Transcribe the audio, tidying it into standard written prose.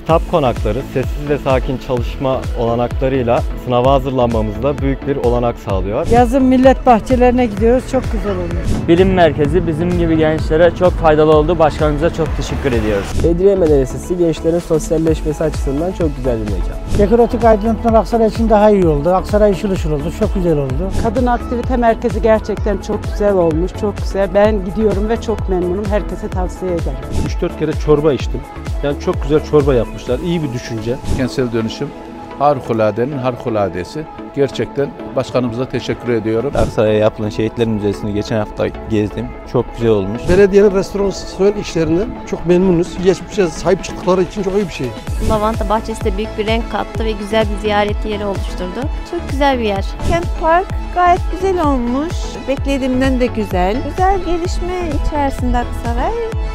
kitap konakları, sessiz ve sakin çalışma olanaklarıyla sınava hazırlanmamızda büyük bir olanak sağlıyor. Yazın millet bahçelerine gidiyoruz, çok güzel oluyor. Bilim merkezi bizim gibi gençlere çok faydalı oldu. Başkanımıza çok teşekkür ediyoruz. Bedriye Medresesi gençlerin sosyalleşmesi açısından çok güzel bir mekan. Dekoratif aydınlatma Aksaray için daha iyi oldu. Aksaray ışıl ışıl oldu, çok güzel oldu. Kadın aktivite merkezi gerçekten çok güzel olmuş, çok güzel. Ben gidiyorum ve çok memnunum. Herkese tavsiye ederim. 3-4 kere çorba içtim. Yani çok güzel çorba yapmışlar. İyi bir düşünce. Kentsel dönüşüm harikuladenin harikuladesi. Gerçekten başkanımıza teşekkür ediyorum. Aksaray'a yapılan Şehitler Müzesi'ni geçen hafta gezdim. Çok güzel olmuş. Belediyenin restorasyon işlerinden çok memnunuz. Geçmişe sahip çıktıkları için çok iyi bir şey. Lavanta bahçesi de büyük bir renk kattı ve güzel bir ziyaret yeri oluşturdu. Çok güzel bir yer. Kent Park gayet güzel olmuş. Beklediğimden de güzel. Güzel gelişme içerisinde Aksaray.